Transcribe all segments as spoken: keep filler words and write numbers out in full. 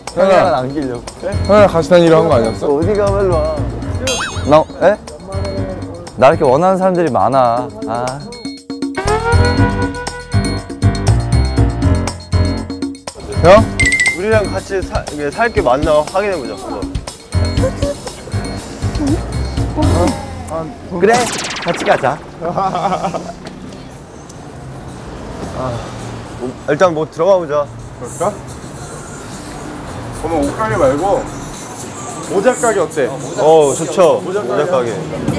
형이랑 남기려고. 형이랑 같이 다니기로 한 거 아니었어? 어디 가 빨리 와. 나, 에? 나 이렇게 원하는 사람들이 많아. 아. 형? 우리랑 같이 살 게 맞나 확인해보자. 어? 그래, 같이 가자. 아, 일단 뭐 들어가 보자. 그럴까? 그러면 옷 가게 말고 모자 가게 어때? 어, 좋죠. 모자 가게.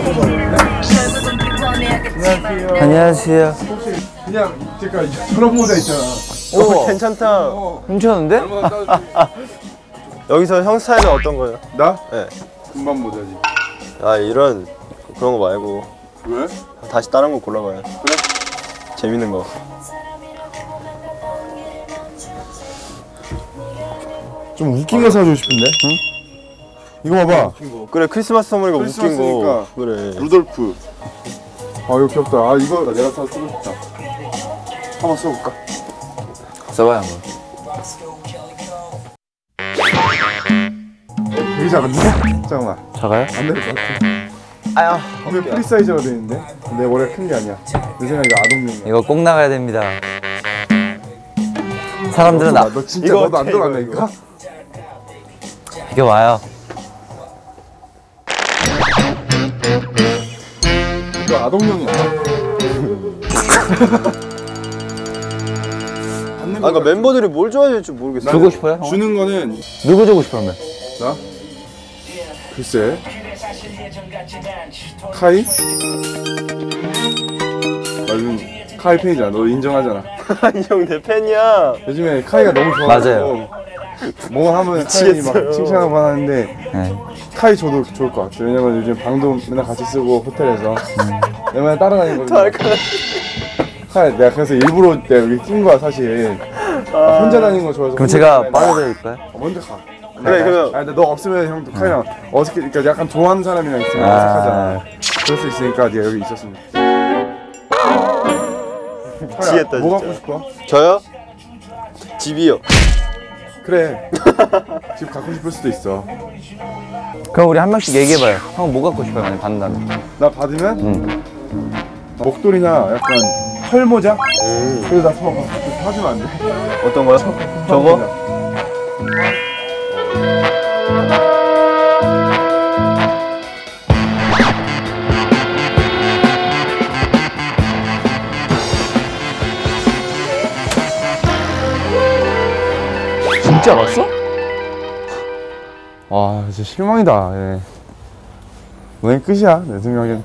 안녕하세요. 안녕하세요. 혹시 그냥 제가 저런 모자 있잖아. 오, 괜찮다. 어. 괜찮은데? 여기서 형 스타일은 어떤 거예요? 나? 네. 금방 모자지. 아, 이런 그런 거 말고. 왜? 다시 다른 거 골라봐요. 그래? 재밌는 거. 좀 웃긴 거 사주고 싶은데? 응? 이거 봐봐. 그래, 크리스마스 선물이고 웃긴 거. 크리스마스니까 그래. 루돌프. 아 이거 귀엽다. 아 이거 내가 사서 쓰고 싶다. 한번 써볼까? 써봐요 한번. 되게 작은데? 잠깐만. 작아요? 안 될 것 같아. 아야. 근데 프리 사이즈가 돼 있는데? 내 머리가 큰 게 아니야. 내 생각에 이거 아동용이야. 이거 꼭 나가야 됩니다. 사람들은 나, 너 진짜 이거 너도 안 어때, 들어간다니까? 이게 와요. 이거 아동용이야. 아, 그러니까 멤버들이 뭘 좋아해야 될지 모르겠어. 주고 싶어요? 형? 주는 거는 누구 주고 싶어 하면? 나? 글쎄 카이? 완전 카이 팬이잖아. 너 인정하잖아. 아니, 형 내 팬이야. 요즘에 카이가 너무 좋아서 맞아요. 뭐 하면 카이 미치겠어요. 막 칭찬하고 하는데 네. 카이 저도 좋을 것 같아요. 왜냐면 요즘 방도 맨날 같이 쓰고 호텔에서 내가 맨날 따라다니거든요. 카이 내가 그래서 일부러 내가 여기 낀 거야 사실. 아, 혼자 다니는 거 좋아해서. 그럼 제가 빠져드릴까요? 어, 먼저 가. 그래, 그럼. 아니, 너 없으면 형도 카이랑 어색해. 그러니까 약간 좋아하는 사람이랑 있으면 아. 어색하잖아. 그럴 수 있으니까 네가 여기 있었으면. 미치겠다, 뭐 진짜. 갖고 싶어? 저요? 집이요. 그래. 집 갖고 싶을 수도 있어. 그럼 우리 한 명씩 얘기해봐요. 형 뭐 갖고 싶어요? 만약 받는다면. 나 받으면 응. 목도리나 약간 털모자? 음. 그래서 나 사, 사주면 안 돼? 어떤 거요? 저거? 진짜 왔어? 와 진짜 실망이다. 예. 오늘 끝이야 내 생각엔.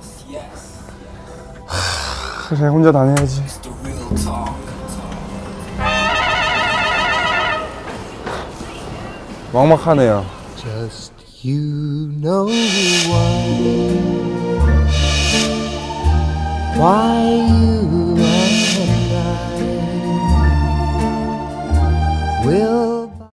하, 그래 혼자 다녀야지. 막막하네요. Just you know why, why you and I will